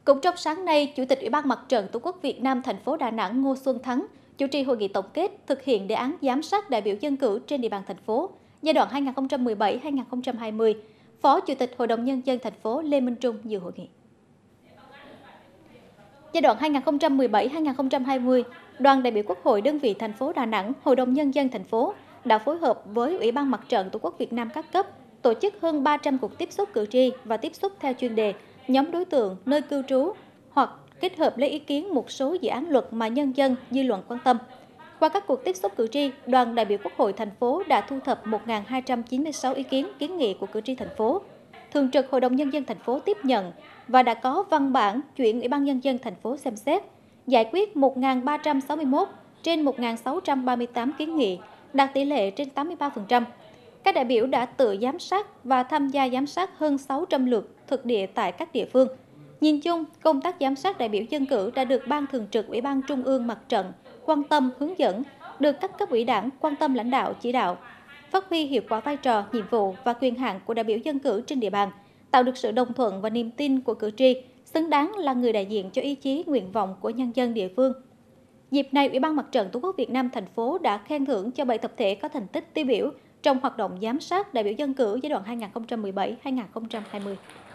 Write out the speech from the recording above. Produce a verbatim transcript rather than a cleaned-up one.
Cũng trong sáng nay, Chủ tịch Ủy ban Mặt trận Tổ quốc Việt Nam thành phố Đà Nẵng Ngô Xuân Thắng chủ trì hội nghị tổng kết thực hiện đề án giám sát đại biểu dân cử trên địa bàn thành phố giai đoạn hai nghìn không trăm mười bảy đến hai nghìn không trăm hai mươi. Phó Chủ tịch Hội đồng Nhân dân thành phố Lê Minh Trung dự hội nghị. Giai đoạn hai nghìn không trăm mười bảy đến hai nghìn không trăm hai mươi, đoàn đại biểu Quốc hội đơn vị thành phố Đà Nẵng, Hội đồng Nhân dân thành phố đã phối hợp với Ủy ban Mặt trận Tổ quốc Việt Nam các cấp tổ chức hơn ba trăm cuộc tiếp xúc cử tri và tiếp xúc theo chuyên đề, nhóm đối tượng, nơi cư trú hoặc kết hợp lấy ý kiến một số dự án luật mà nhân dân, dư luận quan tâm. Qua các cuộc tiếp xúc cử tri, đoàn đại biểu Quốc hội thành phố đã thu thập một nghìn hai trăm chín mươi sáu ý kiến kiến nghị của cử tri thành phố. Thường trực Hội đồng Nhân dân thành phố tiếp nhận và đã có văn bản chuyển Ủy ban Nhân dân thành phố xem xét, giải quyết một nghìn ba trăm sáu mươi mốt trên một nghìn sáu trăm ba mươi tám kiến nghị, đạt tỷ lệ trên tám mươi ba phần trăm. Các đại biểu đã tự giám sát và tham gia giám sát hơn sáu trăm lượt thực địa tại các địa phương. Nhìn chung, công tác giám sát đại biểu dân cử đã được Ban Thường trực Ủy ban Trung ương Mặt trận quan tâm hướng dẫn, được các cấp ủy đảng quan tâm lãnh đạo chỉ đạo, phát huy hiệu quả vai trò, nhiệm vụ và quyền hạn của đại biểu dân cử trên địa bàn, tạo được sự đồng thuận và niềm tin của cử tri, xứng đáng là người đại diện cho ý chí, nguyện vọng của nhân dân địa phương. Dịp này, Ủy ban Mặt trận Tổ quốc Việt Nam thành phố đã khen thưởng cho bảy tập thể có thành tích tiêu biểu trong hoạt động giám sát đại biểu dân cử giai đoạn hai nghìn không trăm mười bảy đến hai nghìn không trăm hai mươi.